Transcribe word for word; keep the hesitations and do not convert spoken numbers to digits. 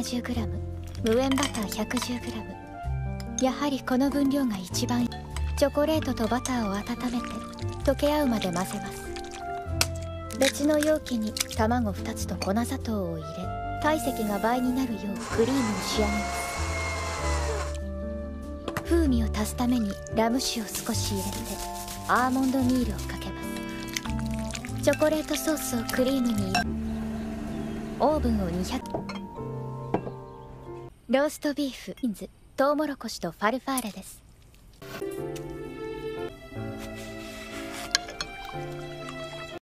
ななじゅうグラム、 無塩バター ひゃくじゅうグラム。 やはりこの分量が一番いい。チョコレートとバターを温めて溶け合うまで混ぜます。別の容器に卵ふたつと粉砂糖を入れ、体積が倍になるようクリームを仕上げます。風味を足すためにラム酒を少し入れてアーモンドミールをかけます。チョコレートソースをクリームに入れ、オーブンをにひゃく。ローストビーフ、ビーンズ、トウモロコシとファルファーレです。